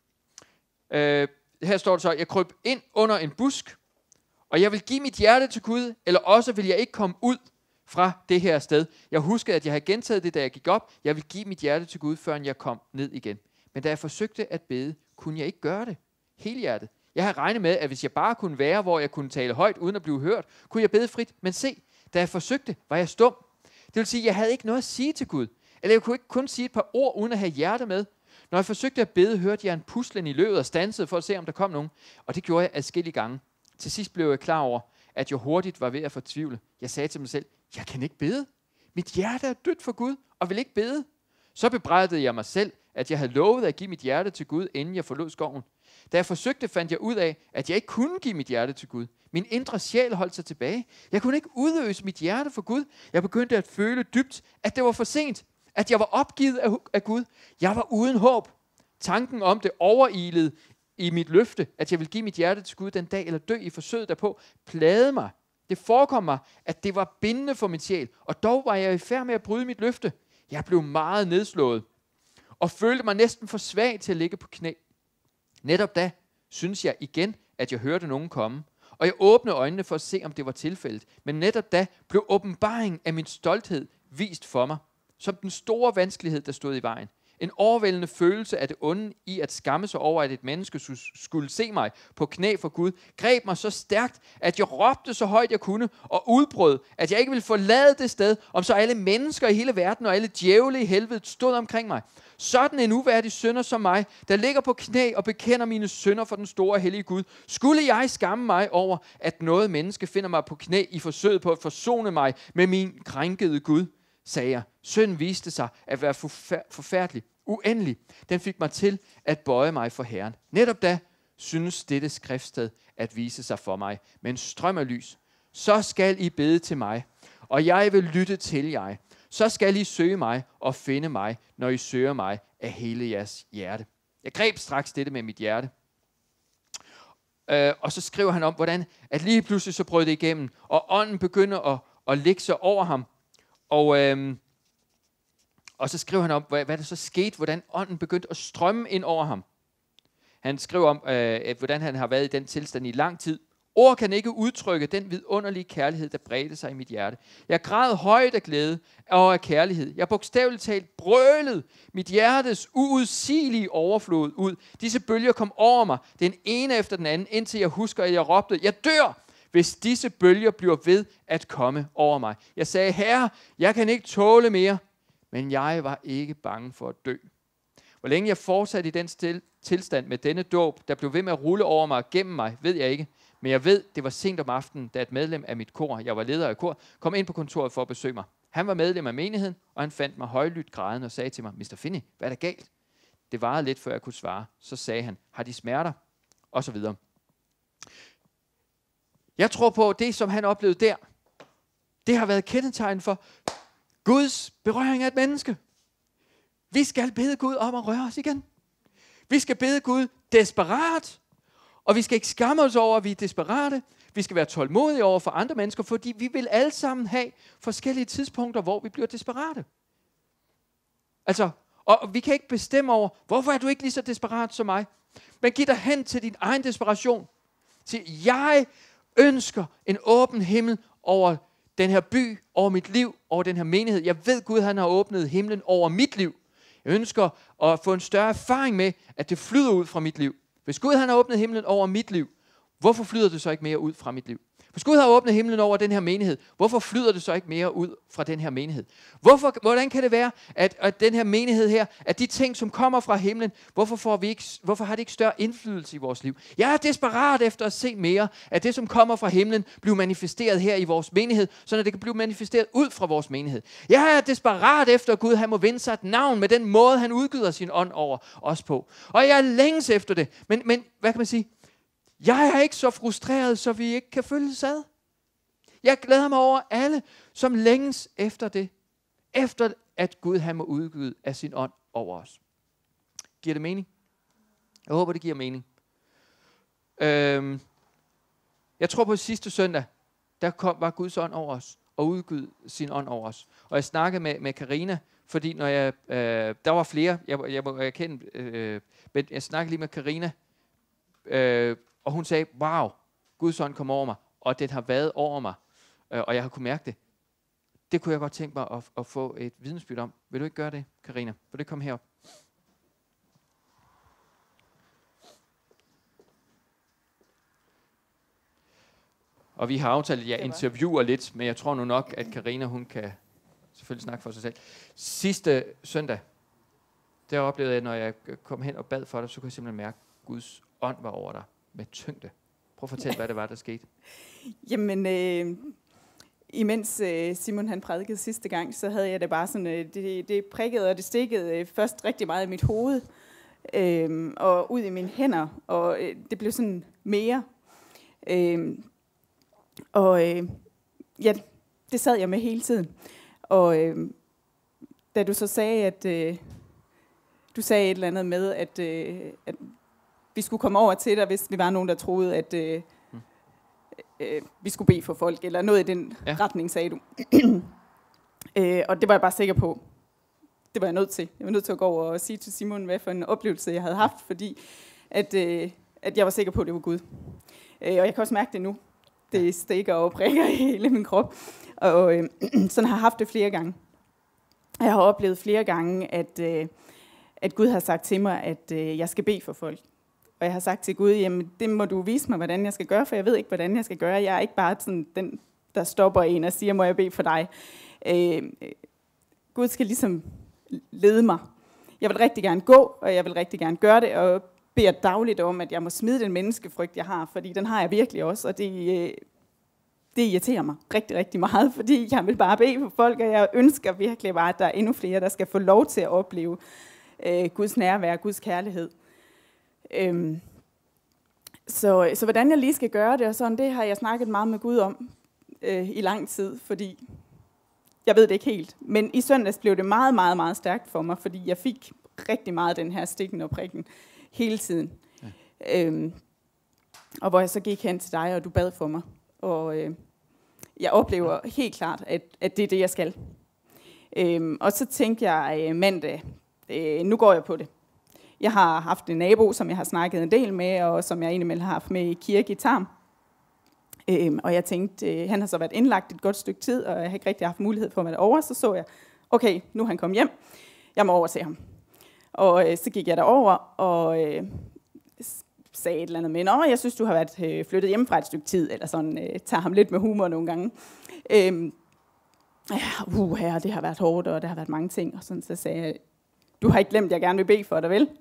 [SPEAKER 1] Her står det så, jeg kryb ind under en busk, og jeg vil give mit hjerte til Gud, eller også vil jeg ikke komme ud fra det her sted. Jeg husker, at jeg havde gentaget det, da jeg gik op. Jeg vil give mit hjerte til Gud, før jeg kom ned igen. Men da jeg forsøgte at bede, kunne jeg ikke gøre det. Helhjertet. Jeg havde regnet med, at hvis jeg bare kunne være, hvor jeg kunne tale højt, uden at blive hørt, kunne jeg bede frit. Men se, da jeg forsøgte, var jeg stum. Det vil sige, at jeg havde ikke noget at sige til Gud. Eller jeg kunne ikke kun sige et par ord, uden at have hjerte med. Når jeg forsøgte at bede, hørte jeg en puslen i løbet og stansede for at se, om der kom nogen. Og det gjorde jeg adskillige gange. Til sidst blev jeg klar over, at jeg hurtigt var ved at fortvivle. Jeg sagde til mig selv, jeg kan ikke bede. Mit hjerte er dødt for Gud, og vil ikke bede. Så bebrejdede jeg mig selv, at jeg havde lovet at give mit hjerte til Gud, inden jeg forlod skoven. Da jeg forsøgte, fandt jeg ud af, at jeg ikke kunne give mit hjerte til Gud. Min indre sjæl holdt sig tilbage. Jeg kunne ikke udøse mit hjerte for Gud. Jeg begyndte at føle dybt, at det var for sent. At jeg var opgivet af Gud. Jeg var uden håb. Tanken om det overilede i mit løfte, at jeg ville give mit hjerte til Gud den dag, eller dø i forsøget derpå, plagede mig. Det forekom mig, at det var bindende for min sjæl, og dog var jeg i færd med at bryde mit løfte. Jeg blev meget nedslået, og følte mig næsten for svag til at ligge på knæ. Netop da synes jeg igen, at jeg hørte nogen komme, og jeg åbnede øjnene for at se, om det var tilfældet. Men netop da blev åbenbaringen af min stolthed vist for mig, som den store vanskelighed, der stod i vejen. En overvældende følelse af det onde i at skamme sig over, at et menneske skulle se mig på knæ for Gud, greb mig så stærkt, at jeg råbte så højt jeg kunne, og udbrød, at jeg ikke ville forlade det sted, om så alle mennesker i hele verden og alle djævle i helvede stod omkring mig. Sådan en uværdig synder som mig, der ligger på knæ og bekender mine synder for den store hellige Gud, skulle jeg skamme mig over, at noget menneske finder mig på knæ i forsøget på at forsone mig med min krænkede Gud, sagde jeg. Synden viste sig at være forfærdelig, uendelig. Den fik mig til at bøje mig for Herren. Netop da synes dette skriftsted at vise sig for mig med en strøm af lys. Så skal I bede til mig, og jeg vil lytte til jer. Så skal I søge mig og finde mig, når I søger mig af hele jeres hjerte. Jeg greb straks dette med mit hjerte. Og så skriver han om, hvordan at lige pludselig så brød det igennem, og ånden begynder at lægge sig over ham. Og så skriver han om, hvad der så skete, hvordan ånden begyndte at strømme ind over ham. Han skriver om, hvordan han har været i den tilstand i lang tid. Ord kan ikke udtrykke den vidunderlige kærlighed, der bredte sig i mit hjerte. Jeg græd højt af glæde og af kærlighed. Jeg bogstaveligt talt brølede mit hjertes uudsigelige overflod ud. Disse bølger kom over mig, den ene efter den anden, indtil jeg husker, at jeg råbte, jeg dør, hvis disse bølger bliver ved at komme over mig. Jeg sagde, Herre, jeg kan ikke tåle mere, men jeg var ikke bange for at dø. Hvor længe jeg fortsatte i den tilstand med denne dåb, der blev ved med at rulle over mig og gennem mig, ved jeg ikke. Men jeg ved, det var sent om aftenen, da et medlem af mit kor, jeg var leder af kor, kom ind på kontoret for at besøge mig. Han var medlem af menigheden, og han fandt mig højlydt grædende og sagde til mig, Mr. Finney, hvad er der galt? Det varede lidt, før jeg kunne svare. Så sagde han, har de smerter? Og så videre. Jeg tror på, at det, som han oplevede der, det har været kendetegn for Guds berøring af et menneske. Vi skal bede Gud om at røre os igen. Vi skal bede Gud desperat. Og vi skal ikke skamme os over, at vi er desperate. Vi skal være tålmodige over for andre mennesker, fordi vi vil alle sammen have forskellige tidspunkter, hvor vi bliver desperate. Altså, og vi kan ikke bestemme over, hvorfor er du ikke lige så desperat som mig? Men giv dig hen til din egen desperation. Til, jeg ønsker en åben himmel over den her by, over mit liv, over den her menighed. Jeg ved, Gud han har åbnet himlen over mit liv. Jeg ønsker at få en større erfaring med, at det flyder ud fra mit liv. Hvis Gud han har åbnet himlen over mit liv, hvorfor flyder det så ikke mere ud fra mit liv? Hvis Gud har åbnet himlen over den her menighed, hvorfor flyder det så ikke mere ud fra den her menighed? Hvordan kan det være, at den her menighed her, at de ting, som kommer fra himlen, hvorfor har det ikke større indflydelse i vores liv? Jeg er desperat efter at se mere af det, som kommer fra himlen, blive manifesteret her i vores menighed, så det kan blive manifesteret ud fra vores menighed. Jeg er desperat efter, at Gud han må vinde sig et navn med den måde, han udgyder sin ånd over os på. Og jeg er længes efter det. Men hvad kan man sige? Jeg er ikke så frustreret, så vi ikke kan følges ad. Jeg glæder mig over alle, som længes efter det. Efter at Gud han må udgyde af sin ånd over os. Giver det mening? Jeg håber, det giver mening. Jeg tror på sidste søndag, var Guds ånd over os, og udgyd sin ånd over os. Og jeg snakkede med Karina, fordi når der var flere, jeg må erkende, men jeg snakkede lige med Karina, og hun sagde, wow, Guds ånd kom over mig, og den har været over mig, og jeg har kunnet mærke det. Det kunne jeg godt tænke mig at få et vidnesbyrd om. Vil du ikke gøre det, Karina? Vil du komme herop? Og vi har aftalt, at jeg interviewer lidt, men jeg tror nu nok, at Karina, hun kan selvfølgelig snakke for sig selv. Sidste søndag, der oplevede jeg, når jeg kom hen og bad for dig, så kunne jeg simpelthen mærke, at Guds ånd var over dig med tyngde. Prøv at fortælle, hvad det var, der skete.
[SPEAKER 2] Jamen, imens Simon han prædikede sidste gang, så havde jeg det bare sådan, det prikkede og det stikkede først rigtig meget i mit hoved, og ud i mine hænder, og det blev sådan mere. Ja, det sad jeg med hele tiden. Og da du så sagde, at du sagde et eller andet med, at vi skulle komme over til dig, hvis vi var nogen, der troede, at vi skulle bede for folk, eller noget i den retning, sagde du. Og det var jeg bare sikker på. Det var jeg nødt til. Jeg var nødt til at gå over og sige til Simon, hvad for en oplevelse jeg havde haft, fordi at jeg var sikker på, at det var Gud. Og jeg kan også mærke det nu. Det stikker og prikker i hele min krop. Og sådan har jeg haft det flere gange. Jeg har oplevet flere gange, at Gud har sagt til mig, at jeg skal bede for folk. Og jeg har sagt til Gud, jamen det må du vise mig, hvordan jeg skal gøre, for jeg ved ikke, hvordan jeg skal gøre. Jeg er ikke bare sådan den, der stopper en og siger, må jeg bede for dig. Gud skal ligesom lede mig. Jeg vil rigtig gerne gå, og jeg vil rigtig gerne gøre det, og beder dagligt om, at jeg må smide den menneskefrygt, jeg har, fordi den har jeg virkelig også, og det irriterer mig rigtig, rigtig meget, fordi jeg vil bare bede for folk, og jeg ønsker virkelig bare, at der er endnu flere, der skal få lov til at opleve Guds nærvær, Guds kærlighed. Så hvordan jeg lige skal gøre det, og sådan, det har jeg snakket meget med Gud om i lang tid, fordi jeg ved det ikke helt. Men i søndags blev det meget, meget, meget stærkt for mig, fordi jeg fik rigtig meget den her stikken og prikken hele tiden. Ja. Og hvor jeg så gik hen til dig, og du bad for mig. Og jeg oplever helt klart, at det er det, jeg skal. Og så tænkte jeg mandag, nu går jeg på det. Jeg har haft en nabo, som jeg har snakket en del med, og som jeg indimellem har haft med i kirke i Tarm. Og jeg tænkte, han har så været indlagt et godt stykke tid, og jeg har ikke rigtig haft mulighed for at være over. Så jeg, okay, nu er han kommet hjem. Jeg må over til ham. Og så gik jeg derover og sagde et eller andet med, jeg synes, du har været flyttet hjemmefra et stykke tid, eller sådan, tager ham lidt med humor nogle gange. Herre, det har været hårdt, og der har været mange ting. Og sådan, så sagde jeg, du har ikke glemt, at jeg gerne vil bede for dig, vel?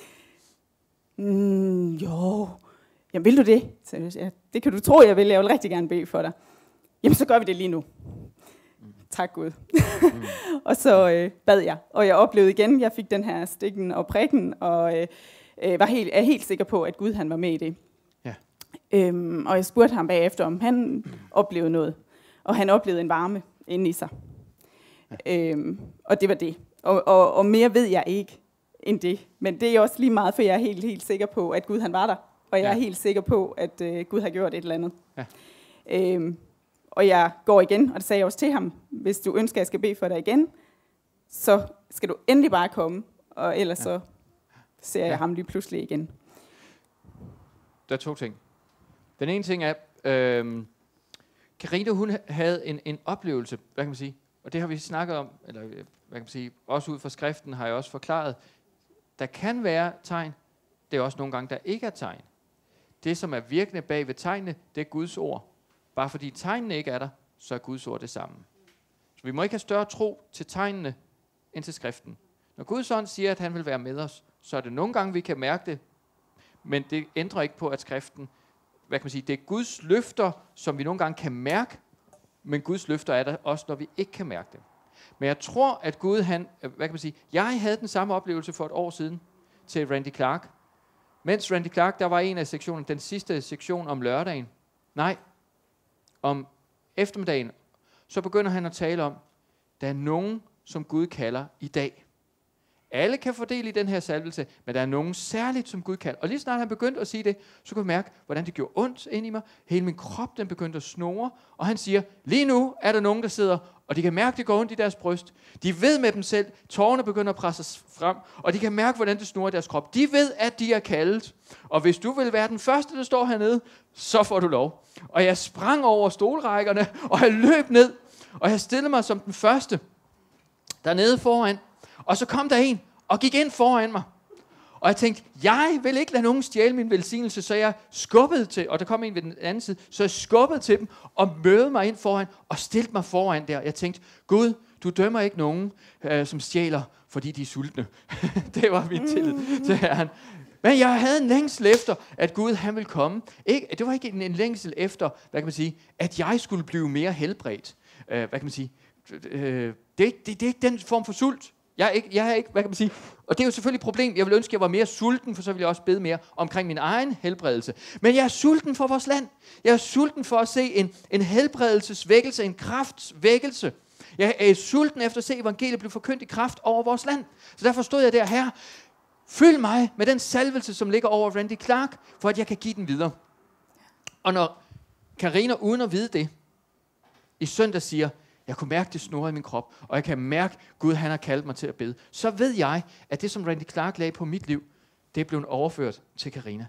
[SPEAKER 2] Jo. Jamen, vil du det? Så jeg, det kan du tro, jeg vil. Jeg vil rigtig gerne bede for dig. Jamen, så gør vi det lige nu. Tak Gud. Og så bad jeg, og jeg oplevede igen, jeg fik den her stikken og prikken, og er helt sikker på, at Gud han var med i det. Ja. Og jeg spurgte ham bagefter, om han oplevede noget, og han oplevede en varme inde i sig. Ja. Og det var det. Og mere ved jeg ikke end det, men det er også lige meget, for jeg er helt sikker på, at Gud han var der, og jeg er helt sikker på, at Gud har gjort et eller andet. Ja. Og jeg går igen, og det sagde jeg også til ham, hvis du ønsker, at jeg skal bede for dig igen, så skal du endelig bare komme, og ellers så ser jeg ham lige pludselig igen.
[SPEAKER 1] Der er to ting. Den ene ting er, Karina, hun havde en oplevelse, hvad kan man sige, og det har vi snakket om, eller hvad kan man sige, også ud fra skriften har jeg også forklaret, der kan være tegn, det er også nogle gange, der ikke er tegn. Det, som er virkende bag ved tegnene, det er Guds ord. Bare fordi tegnene ikke er der, så er Guds ord det samme. Så vi må ikke have større tro til tegnene end til skriften. Når Guds ånd siger, at han vil være med os, så er det nogle gange, vi kan mærke det, men det ændrer ikke på, at skriften, hvad kan man sige, det er Guds løfter, som vi nogle gange kan mærke, men Guds løfter er der også, når vi ikke kan mærke det. Men jeg tror, at Gud, hvad kan man sige, jeg havde den samme oplevelse for et år siden til Randy Clark. Mens Randy Clark, der var en af sektionerne, den sidste sektion om lørdagen. Nej, om eftermiddagen, så begynder han at tale om, der er nogen, som Gud kalder i dag. Alle kan få del i den her salvelse, men der er nogen særligt, som Gud kalder. Og lige snart han begyndte at sige det, så kunne jeg mærke, hvordan det gjorde ondt ind i mig. Hele min krop, den begyndte at snurre. Og han siger, lige nu er der nogen, der sidder, og de kan mærke, det går ondt i deres bryst. De ved med dem selv, tårerne begynder at presse frem, og de kan mærke, hvordan det snurrer i deres krop. De ved, at de er kaldet. Og hvis du vil være den første, der står hernede, så får du lov. Og jeg sprang over stolrækkerne, og jeg løb ned, og jeg stillede mig som den første dernede foran. Og så kom der en, og gik ind foran mig. Og jeg tænkte, jeg vil ikke lade nogen stjæle min velsignelse, så jeg skubbede til, og der kom en ved den anden side, så jeg skubbede til dem, og mødte mig ind foran, og stillede mig foran der. Jeg tænkte, Gud, du dømmer ikke nogen, som stjæler, fordi de er sultne. Det var min tillid til Herren. Men jeg havde en længsel efter, at Gud han ville komme. Det var ikke en længsel efter, hvad kan man sige, at jeg skulle blive mere helbredt. Hvad kan man sige? Det er ikke den form for sult. Jeg er ikke, hvad kan man sige? Og det er jo selvfølgelig et problem. Jeg vil ønske, at jeg var mere sulten, for så ville jeg også bede mere omkring min egen helbredelse. Men jeg er sulten for vores land. Jeg er sulten for at se en helbredelsesvækkelse, en kraftsvækkelse. Jeg er sulten efter at se evangeliet blive forkyndt i kraft over vores land. Så derfor stod jeg der, Herre, fyld mig med den salvelse, som ligger over Randy Clark, for at jeg kan give den videre. Og når Karina uden at vide det, i søndag siger, jeg kunne mærke det snurre i min krop, og jeg kan mærke, Gud han har kaldt mig til at bede. Så ved jeg, at det som Randy Clark lagde på mit liv, det er blevet overført til Karina.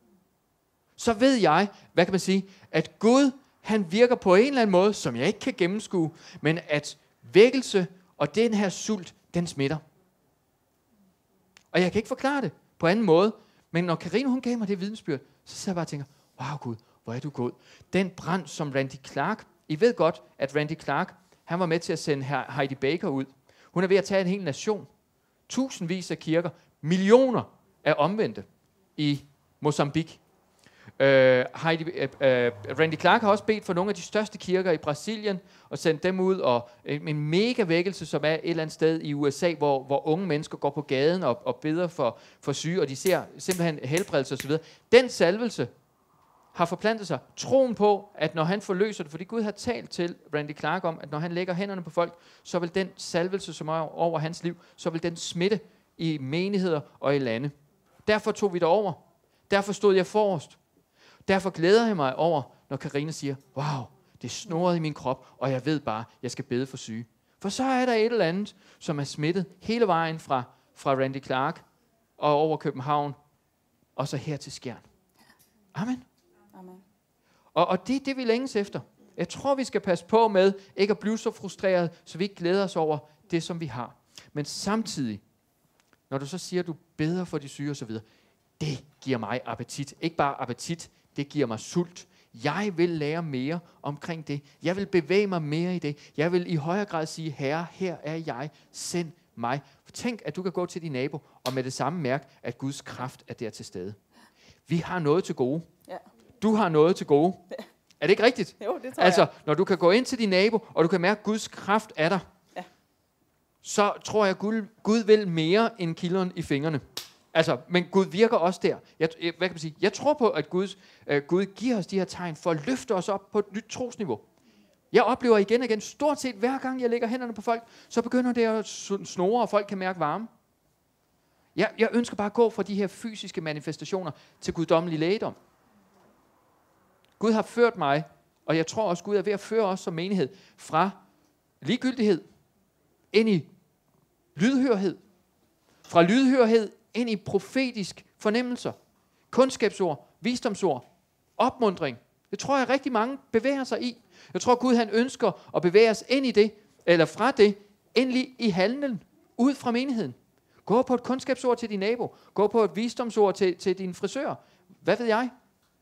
[SPEAKER 1] Så ved jeg, hvad kan man sige, at Gud han virker på en eller anden måde, som jeg ikke kan gennemskue, men at vækkelse og den her sult, den smitter. Og jeg kan ikke forklare det på anden måde, men når Karina hun gav mig det vidensbyrd, så sidder jeg bare og tænker, wow Gud, hvor er du god. Den brand som Randy Clark, I ved godt, at Randy Clark, han var med til at sende Heidi Baker ud. Hun er ved at tage en hel nation. Tusindvis af kirker. Millioner af omvendte i Mozambique. Randy Clark har også bedt for nogle af de største kirker i Brasilien og sendt dem ud, og en mega vækkelse, som er et eller andet sted i USA, hvor unge mennesker går på gaden og beder for syge, og de ser simpelthen helbredelse osv. Den salvelse har forplantet sig. Troen på, at når han forløser det, fordi Gud har talt til Randy Clark om, at når han lægger hænderne på folk, så vil den salvelse, som er over hans liv, så vil den smitte i menigheder og i lande. Derfor tog vi det over. Derfor stod jeg forrest. Derfor glæder jeg mig over, når Karina siger, wow, det snurrede i min krop, og jeg ved bare, jeg skal bede for syge. For så er der et eller andet, som er smittet hele vejen fra Randy Clark og over København, og så her til Skjern. Amen.
[SPEAKER 2] Amen.
[SPEAKER 1] Og det er det, vi længes efter. Jeg tror, vi skal passe på med ikke at blive så frustreret, så vi ikke glæder os over det, som vi har. Men samtidig, når du så siger, at du beder for de syge osv., det giver mig appetit. Ikke bare appetit, det giver mig sult. Jeg vil lære mere omkring det. Jeg vil bevæge mig mere i det. Jeg vil i højere grad sige, Herre, her er jeg. Send mig. Tænk, at du kan gå til din nabo og med det samme mærke, at Guds kraft er der til stede. Vi har noget til gode.
[SPEAKER 2] Ja.
[SPEAKER 1] Du har noget til gode. Ja. Er det ikke rigtigt?
[SPEAKER 2] Jo, det tror
[SPEAKER 1] altså,
[SPEAKER 2] jeg.
[SPEAKER 1] når du kan gå ind til din nabo, og du kan mærke, at Guds kraft er der,
[SPEAKER 2] ja.
[SPEAKER 1] så tror jeg, at Gud vil mere end kilderen i fingrene. Altså, men Gud virker også der. Hvad kan man sige? Jeg tror på, at Gud giver os de her tegn for at løfte os op på et nyt trosniveau. Jeg oplever igen og igen, stort set hver gang jeg lægger hænderne på folk, så begynder det at snore, og folk kan mærke varme. Jeg ønsker bare at gå fra de her fysiske manifestationer til guddommelig lægedom. Gud har ført mig, og jeg tror også, Gud er ved at føre os som menighed, fra ligegyldighed ind i lydhørhed. Fra lydhørhed ind i profetisk fornemmelser, kundskabsord, visdomsord, opmuntring. Det tror jeg rigtig mange bevæger sig i. Jeg tror Gud han ønsker at bevæge os ind i det, eller fra det, ind i handlen, ud fra menigheden. Gå på et kundskabsord til din nabo. Gå på et visdomsord til din frisør. Hvad ved jeg?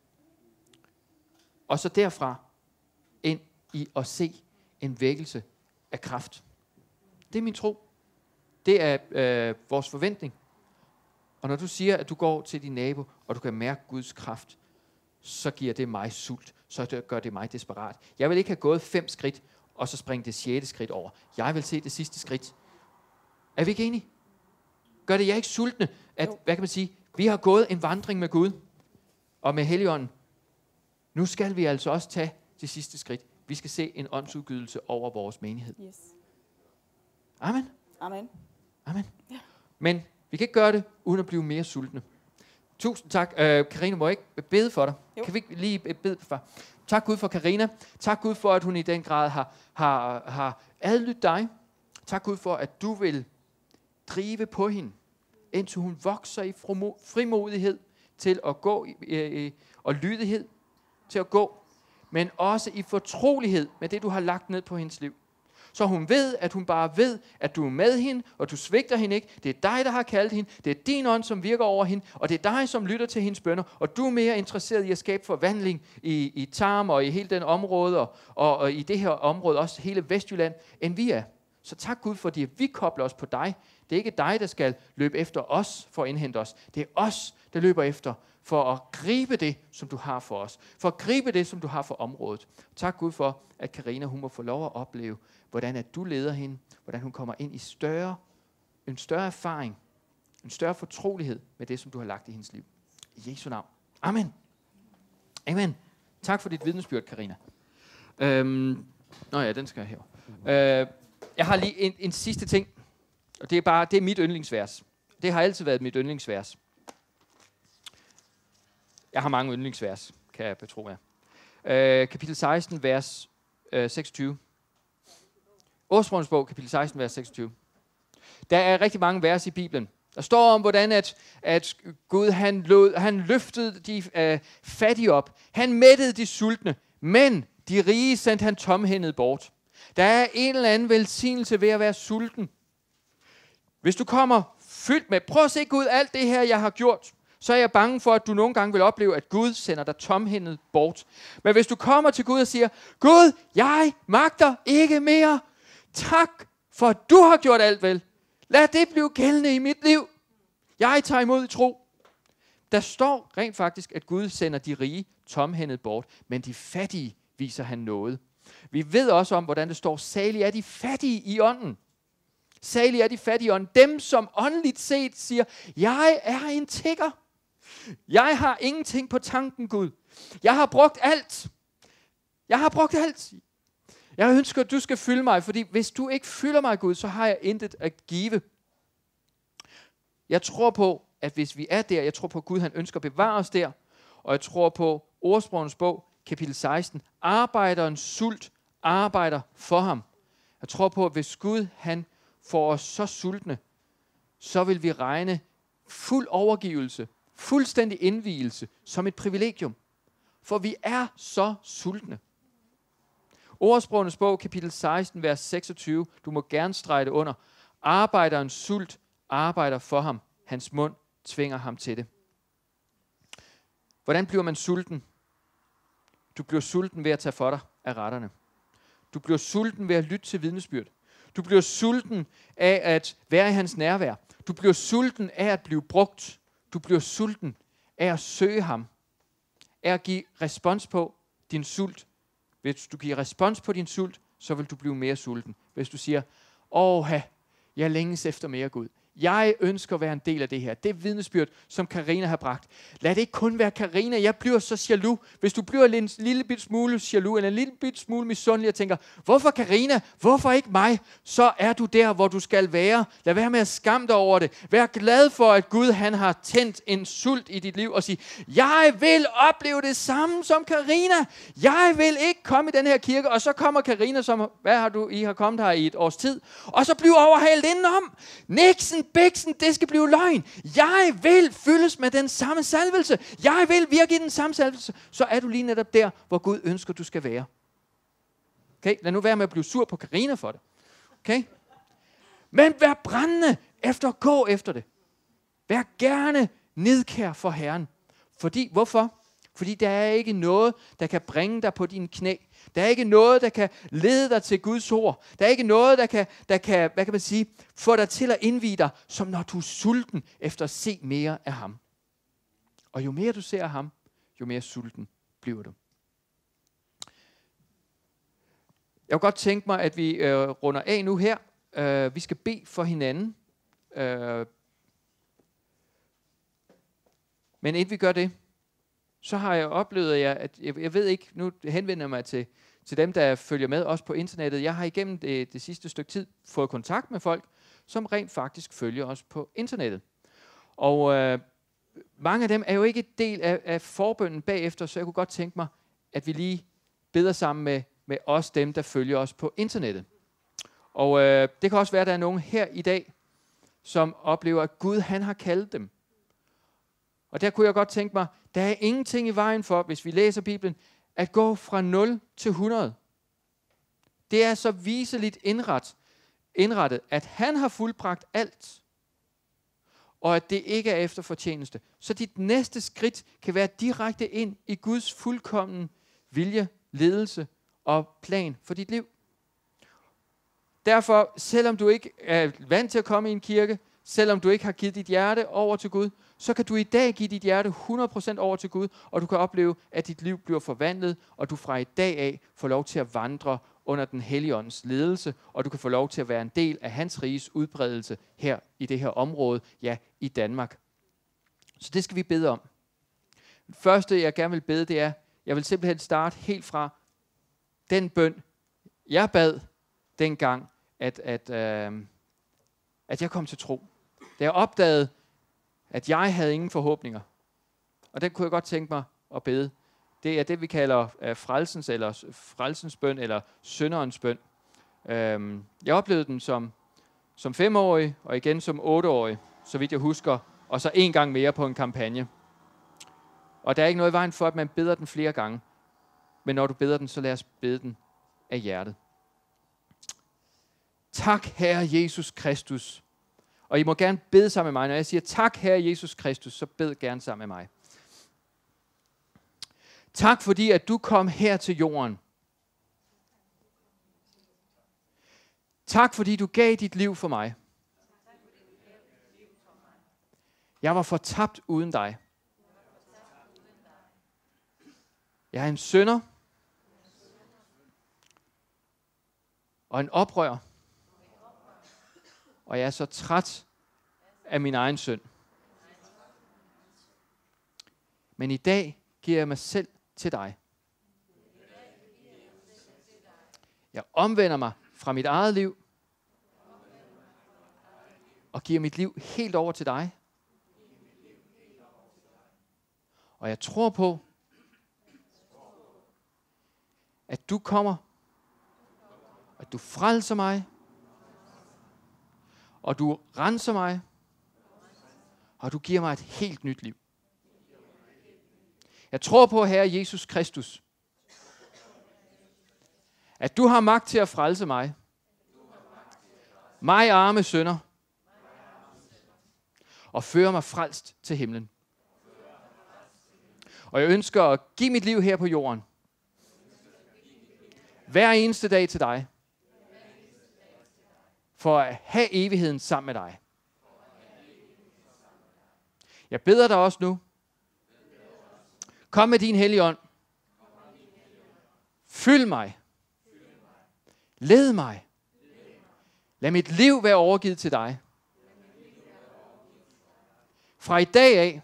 [SPEAKER 1] Og så derfra ind i at se en vækkelse af kraft. Det er min tro. Det er vores forventning. Og når du siger, at du går til din nabo, og du kan mærke Guds kraft, så giver det mig sult. Så gør det mig desperat. Jeg vil ikke have gået 5 skridt, og så springe det 6. skridt over. Jeg vil se det sidste skridt. Er vi ikke enige? Gør det jer ikke sultne, at, hvad kan man sige, vi har gået en vandring med Gud, og med Helligånden. Nu skal vi altså også tage det sidste skridt. Vi skal se en åndsudgydelse over vores menighed.
[SPEAKER 2] Yes.
[SPEAKER 1] Amen.
[SPEAKER 2] Amen.
[SPEAKER 1] Amen.
[SPEAKER 2] Ja.
[SPEAKER 1] Men vi kan ikke gøre det, uden at blive mere sultne. Tusind tak. Karina, må jeg ikke bede for dig?
[SPEAKER 2] Jo.
[SPEAKER 1] Kan vi ikke lige bede for? Tak Gud for Karina. Tak Gud for, at hun i den grad har adlydt dig. Tak Gud for, at du vil drive på hende, indtil hun vokser i frimodighed til at gå og lydighed til at gå, men også i fortrolighed med det, du har lagt ned på hendes liv. Så hun ved, at hun bare ved, at du er med hende, og du svigter hende ikke. Det er dig, der har kaldt hende. Det er din ånd, som virker over hende, og det er dig, som lytter til hendes bønner. Og du er mere interesseret i at skabe forvandling i Tarm og i hele den område, og i det her område, også hele Vestjylland, end vi er. Så tak Gud, fordi vi kobler os på dig. Det er ikke dig, der skal løbe efter os for at indhente os. Det er os, der løber efter for at gribe det, som du har for os. For at gribe det, som du har for området. Tak Gud for, at Karina, hun må få lov at opleve, hvordan at du leder hende, hvordan hun kommer ind i en større erfaring, en større fortrolighed med det, som du har lagt i hendes liv. I Jesu navn. Amen. Amen. Tak for dit vidnesbyrd, Karina. Den skal jeg her. Jeg har lige en sidste ting, og det er mit yndlingsvers. Det har altid været mit yndlingsvers. Jeg har mange yndlingsvers, kan jeg betro jer. Kapitel 16, vers 26. Ordsprogenes bog, kapitel 16, vers 26. Der er rigtig mange vers i Bibelen. Der står om, hvordan at Gud han løftede de fattige op. Han mættede de sultne, men de rige sendte han tomhændet bort. Der er en eller anden velsignelse ved at være sulten. Hvis du kommer fyldt med, prøv at se Gud, alt det her, jeg har gjort, så er jeg bange for, at du nogle gange vil opleve, at Gud sender dig tomhændet bort. Men hvis du kommer til Gud og siger, Gud, jeg magter ikke mere. Tak for, at du har gjort alt vel. Lad det blive gældende i mit liv. Jeg tager imod i tro. Der står rent faktisk, at Gud sender de rige tomhændet bort, men de fattige viser han noget. Vi ved også om, hvordan det står, salige er de fattige i ånden. Salige er de fattige i ånden. Dem, som åndeligt set siger, jeg er en tigger. Jeg har ingenting på tanken, Gud. Jeg har brugt alt. Jeg ønsker, at du skal fylde mig, fordi hvis du ikke fylder mig, Gud, så har jeg intet at give. Jeg tror på, at hvis vi er der, jeg tror på, at Gud han ønsker at bevare os der, og jeg tror på Ordsprogenes bog, kapitel 16, arbejderens sult arbejder for ham. Jeg tror på, at hvis Gud han får os så sultne, så vil vi regne fuld overgivelse, fuldstændig indvielse som et privilegium. For vi er så sultne. Ordsprogenes bog, kapitel 16, vers 26. Du må gerne strege det under. Arbejderens sult arbejder for ham. Hans mund tvinger ham til det. Hvordan bliver man sulten? Du bliver sulten ved at tage for dig af retterne. Du bliver sulten ved at lytte til vidnesbyrd. Du bliver sulten af at være i hans nærvær. Du bliver sulten af at blive brugt. Du bliver sulten af at søge ham. Af at give respons på din sult. Hvis du giver respons på din sult, så vil du blive mere sulten. Hvis du siger, jeg længes efter mere Gud. Jeg ønsker at være en del af det her. Det er vidnesbyrd, som Karina har bragt. Lad det ikke kun være Karina. Jeg bliver så jaloux. Hvis du bliver en lille bit smule jaloux, eller en lille bit smule misundelig, og tænker, hvorfor Karina? Hvorfor ikke mig? Så er du der, hvor du skal være. Lad være med at skamme dig over det. Vær glad for, at Gud han har tændt en sult i dit liv, og sige, jeg vil opleve det samme som Karina. Jeg vil ikke komme i den her kirke, og så kommer Karina, som, I har kommet her i et års tid, og så bliver overhalet indenom. Nixon, Bæksen, det skal blive løgn. Jeg vil fyldes med den samme salvelse. Jeg vil virke i den samme salvelse. Så er du lige netop der, hvor Gud ønsker, du skal være. Okay? Lad nu være med at blive sur på Karina for det. Okay? Men vær brændende efter at gå efter det. Vær gerne nidkær for Herren. Hvorfor? Fordi der er ikke noget, der kan bringe dig på dine knæ. Der er ikke noget, der kan lede dig til Guds ord. Der er ikke noget, der kan hvad kan man sige, få dig til at indvie dig, som når du er sulten efter at se mere af ham. Og jo mere du ser af ham, jo mere sulten bliver du. Jeg kunne godt tænke mig, at vi runder af nu her. Vi skal bede for hinanden. Men inden vi gør det, så har jeg oplevet, at jeg ved ikke, nu henvender jeg mig til dem, der følger med også på internettet. Jeg har igennem det sidste stykke tid fået kontakt med folk, som rent faktisk følger os på internettet. Og mange af dem er jo ikke en del af forbønnen bagefter, så jeg kunne godt tænke mig, at vi lige beder sammen med os dem, der følger os på internettet. Og det kan også være, at der er nogen her i dag, som oplever, at Gud han har kaldet dem. Og der kunne jeg godt tænke mig, der er ingenting i vejen for, hvis vi læser Bibelen, at gå fra 0 til 100. Det er så viseligt indrettet, at han har fuldbragt alt, og at det ikke er efter fortjeneste. Så dit næste skridt kan være direkte ind i Guds fuldkommen vilje, ledelse og plan for dit liv. Derfor, selvom du ikke er vant til at komme i en kirke, selvom du ikke har givet dit hjerte over til Gud, så kan du i dag give dit hjerte 100% over til Gud, og du kan opleve, at dit liv bliver forvandlet, og du fra i dag af får lov til at vandre under den hellige ånds ledelse, og du kan få lov til at være en del af hans riges udbredelse her i det her område, ja, i Danmark. Så det skal vi bede om. Det første, jeg gerne vil bede, det er, jeg vil simpelthen starte helt fra den bøn, jeg bad dengang, at jeg kom til tro. Da jeg opdagede, at jeg havde ingen forhåbninger. Og den kunne jeg godt tænke mig at bede. Det er det, vi kalder frelsens bøn, eller synderens bøn. Jeg oplevede den som 5-årig, og igen som 8-årig, så vidt jeg husker, og så en gang mere på en kampagne. Og der er ikke noget i vejen for, at man beder den flere gange. Men når du beder den, så lad os bede den af hjertet. Tak, Herre Jesus Kristus. Og I må gerne bede sammen med mig. Når jeg siger tak, Herre Jesus Kristus, så bed gerne sammen med mig. Tak fordi, at du kom her til jorden. Tak fordi, du gav dit liv for mig. Jeg var fortabt uden dig. Jeg er en synder og en oprører. Og jeg er så træt af min egen synd. Men i dag giver jeg mig selv til dig. Jeg omvender mig fra mit eget liv og giver mit liv helt over til dig. Og jeg tror på, at du kommer, at du frelser mig, og du renser mig, og du giver mig et helt nyt liv. Jeg tror på, Herre Jesus Kristus, at du har magt til at frelse mig. Mig arme synder. Og føre mig frelst til himlen. Og jeg ønsker at give mit liv her på jorden. Hver eneste dag til dig. For at have evigheden sammen med dig. Jeg beder dig også nu. Kom med din hellige ånd. Fyld mig. Led mig. Lad mit liv være overgivet til dig. Fra i dag af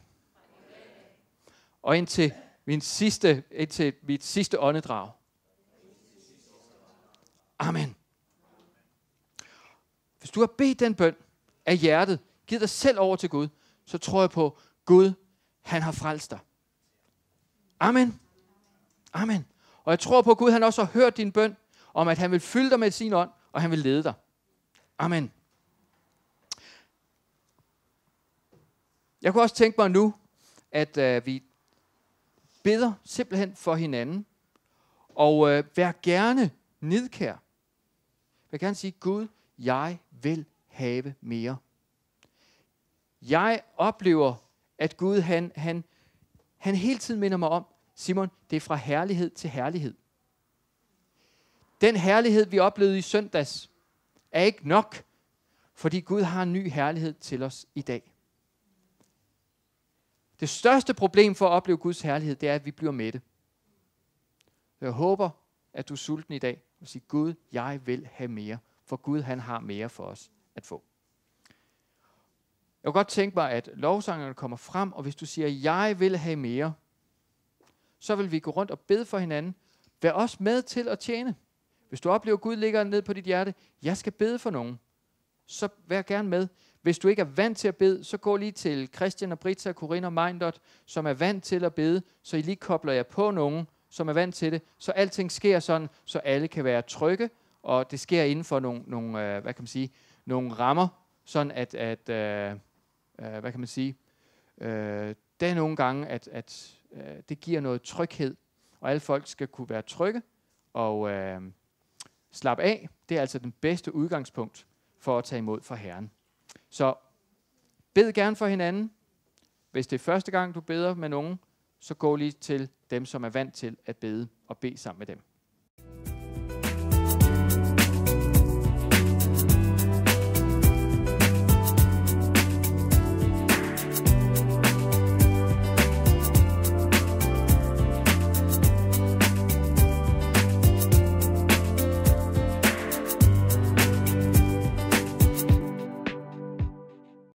[SPEAKER 1] og indtil mit sidste åndedrag. Amen. Hvis du har bedt den bøn af hjertet, giv dig selv over til Gud, så tror jeg på, Gud, han har frelst dig. Amen. Amen. Og jeg tror på, at Gud, han også har hørt din bøn, om at han vil fylde dig med sin ånd, og han vil lede dig. Amen. Jeg kunne også tænke mig nu, at vi beder simpelthen for hinanden, og vær gerne nidkær. Jeg vil gerne sige, Gud, jeg vil have mere. Jeg oplever, at Gud, han hele tiden minder mig om, Simon, det er fra herlighed til herlighed. Den herlighed, vi oplevede i søndags, er ikke nok, fordi Gud har en ny herlighed til os i dag. Det største problem for at opleve Guds herlighed, det er, at vi bliver mætte. Jeg håber, at du er sulten i dag og siger, Gud, jeg vil have mere, for Gud, han har mere for os at få. Jeg kunne godt tænke mig, at lovsangerne kommer frem, og hvis du siger, jeg vil have mere, så vil vi gå rundt og bede for hinanden. vær også med til at tjene. Hvis du oplever, at Gud ligger ned på dit hjerte, jeg skal bede for nogen, så vær gerne med. Hvis du ikke er vant til at bede, så gå lige til Christian og Britta, Corinne og Mindot, som er vant til at bede, så I lige kobler jer på nogen, som er vant til det, så alting sker sådan, så alle kan være trygge, og det sker inden for nogle hvad kan man sige, nogle rammer, sådan at hvad kan man sige, der er nogle gange, at det giver noget tryghed, og alle folk skal kunne være trygge, og slap af. Det er altså den bedste udgangspunkt for at tage imod fra Herren. Så bed gerne for hinanden. Hvis det er første gang, du beder med nogen, så gå lige til dem, som er vant til at bede og bede sammen med dem.